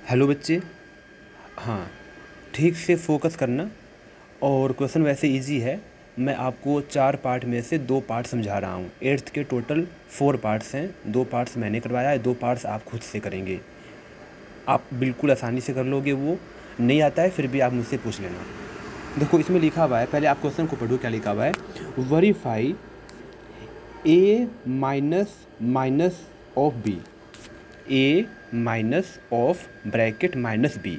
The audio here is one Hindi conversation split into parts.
हेलो बच्चे, हाँ ठीक से फोकस करना। और क्वेश्चन वैसे इजी है। मैं आपको 4 पार्ट में से 2 पार्ट समझा रहा हूँ। 8th के टोटल 4 पार्ट्स हैं। 2 पार्ट्स मैंने करवाया है, 2 पार्ट्स आप खुद से करेंगे। आप बिल्कुल आसानी से कर लोगे। वो नहीं आता है फिर भी आप मुझसे पूछ लेना। देखो इसमें लिखा हुआ है, पहले आप क्वेश्चन को पढ़ो। क्या लिखा हुआ है? Verify a minus minus of b, a minus of bracket minus b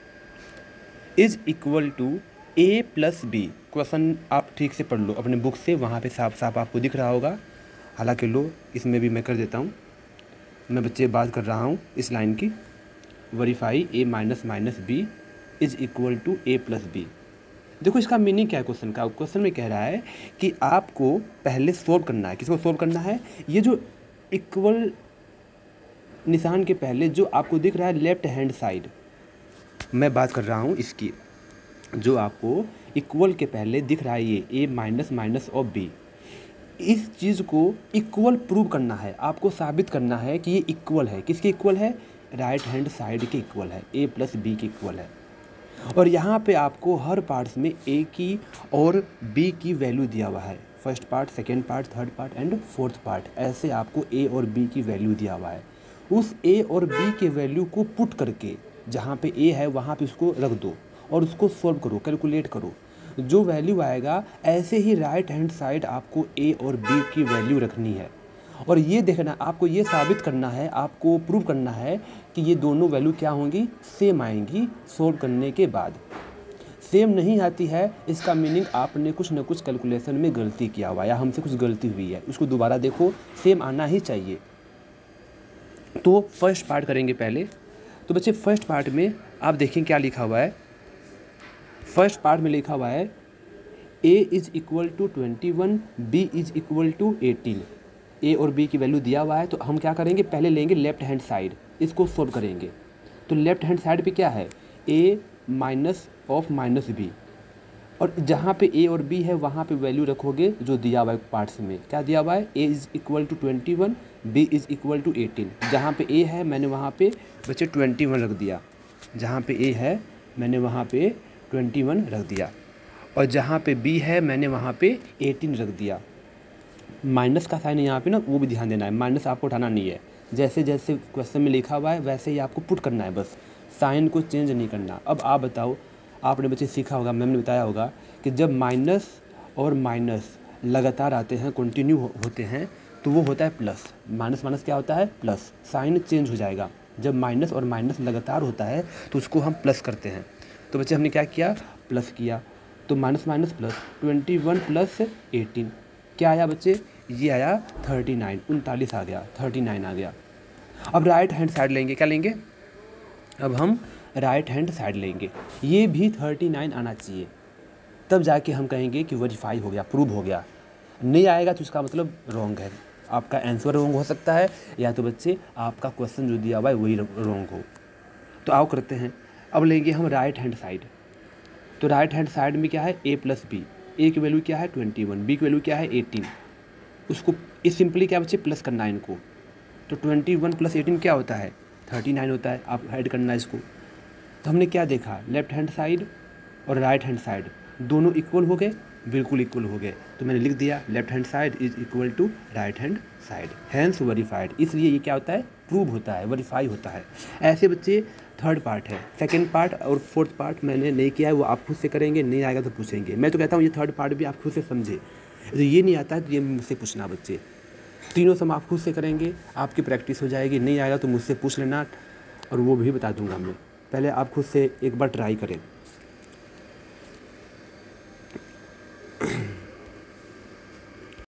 is equal to a plus B. Question आप ठीक से पढ़ लो अपने बुक से, वहाँ पे साफ साफ आपको दिख रहा होगा। हालांकि लो इसमें भी मैं कर देता हूँ। मैं बच्चे बात कर रहा हूँ इस लाइन की। Verify a minus minus B is equal to a plus B. देखो इसका मीनिंग क्या है क्वेश्चन का। क्वेश्चन में कह रहा है कि आपको पहले सोल्व करना है। किसको सोल्व करना है? ये जो इक्वल निशान के पहले जो आपको दिख रहा है लेफ्ट हैंड साइड, मैं बात कर रहा हूँ इसकी। जो आपको इक्वल के पहले दिख रहा है ये a minus minus of b, इस चीज़ को इक्वल प्रूव करना है। आपको साबित करना है कि ये इक्वल है। किसके इक्वल है? राइट हैंड साइड के इक्वल है, a प्लस बी के इक्वल है। और यहाँ पे आपको हर पार्ट्स में a की और b की वैल्यू दिया हुआ है। First part, second part, third part and fourth part, ऐसे आपको a और b की वैल्यू दिया हुआ है। उस a और b के वैल्यू को पुट करके जहाँ पे a है वहाँ पे उसको रख दो और उसको सॉल्व करो, कैलकुलेट करो। जो वैल्यू आएगा ऐसे ही राइट हैंड साइड आपको a और b की वैल्यू रखनी है। और ये देखना, आपको ये साबित करना है, आपको प्रूव करना है कि ये दोनों वैल्यू क्या होंगी? सेम आएंगी। सोल्व करने के बाद सेम नहीं आती है, इसका मीनिंग आपने कुछ न कुछ कैलकुलेशन में गलती किया हुआ या हमसे कुछ गलती हुई है। उसको दोबारा देखो, सेम आना ही चाहिए। तो फर्स्ट पार्ट करेंगे पहले। तो बच्चे फर्स्ट पार्ट में आप देखें क्या लिखा हुआ है। फर्स्ट पार्ट में लिखा हुआ है a is equal to 21, b is equal to 18। a और b की वैल्यू दिया हुआ है। तो हम क्या करेंगे? पहले लेंगे लेफ्ट हैंड साइड, इसको सोल्व करेंगे। तो लेफ्ट हैंड साइड पे क्या है? a minus of minus B. और जहाँ पे a और b है वहाँ पे वैल्यू रखोगे जो दिया हुआ है पार्ट्स में। क्या दिया हुआ है? a is equal to 21, b is equal to 18। जहाँ पे a है मैंने वहाँ पे बच्चे 21 रख दिया। जहाँ पे a है मैंने वहाँ पे 21 रख दिया। और जहाँ पे b है मैंने वहाँ पे 18 रख दिया। माइनस का साइन यहाँ पे ना, वो भी ध्यान देना है। माइनस आपको उठाना नहीं है। जैसे जैसे क्वेश्चन में लिखा हुआ है वैसे ही आपको पुट करना है, बस साइन को चेंज नहीं करना। अब आप बताओ, आपने बच्चे सीखा होगा, मैम ने बताया होगा कि जब माइनस और माइनस लगातार आते हैं, कंटिन्यू होते हैं, तो वो होता है प्लस। माइनस माइनस क्या होता है? प्लस। साइन चेंज हो जाएगा। जब माइनस और माइनस लगातार होता है तो उसको हम प्लस करते हैं। तो बच्चे हमने क्या किया? प्लस किया। तो माइनस माइनस प्लस, 21 प्लस 18 क्या आया बच्चे? ये आया 39, 39 आ गया, 39 आ गया। अब राइट हैंड साइड लेंगे। क्या लेंगे? अब हम राइट हैंड साइड लेंगे। ये भी 39 आना चाहिए, तब जाके हम कहेंगे कि वेरीफाई हो गया, प्रूव हो गया। नहीं आएगा तो इसका मतलब रॉन्ग है। आपका आंसर रॉन्ग हो सकता है, या तो बच्चे आपका क्वेश्चन जो दिया हुआ है वही रॉन्ग हो। तो आओ करते हैं। अब लेंगे हम राइट हैंड साइड। तो राइट हैंड साइड में क्या है? a plus B. a की वैल्यू क्या है? 21, b की वैल्यू क्या है? 18। उसको इस सिंपली क्या बच्चे? प्लस करना है इनको। तो 21 प्लस 18 क्या होता है? 39 होता है। आप ऐड करना है इसको। तो हमने क्या देखा? लेफ्ट हैंड साइड और राइट हैंड साइड दोनों इक्वल हो गए, बिल्कुल इक्वल हो गए। तो मैंने लिख दिया left hand side is equal to right hand side, hence verified. इसलिए ये क्या होता है? प्रूव होता है, वेरीफाई होता है। ऐसे बच्चे थर्ड पार्ट है। सेकंड पार्ट और फोर्थ पार्ट मैंने नहीं किया है, वो आप खुद से करेंगे। नहीं आएगा तो पूछेंगे। मैं तो कहता हूँ ये थर्ड पार्ट भी आप खुद से समझे। तो ये नहीं आता है तो ये मुझसे पूछना बच्चे। तीनों सम आप खुद से करेंगे, आपकी प्रैक्टिस हो जाएगी। नहीं आएगा तो मुझसे पूछ लेना और वो भी बता दूंगा मैं। पहले आप खुद से एक बार ट्राई करें।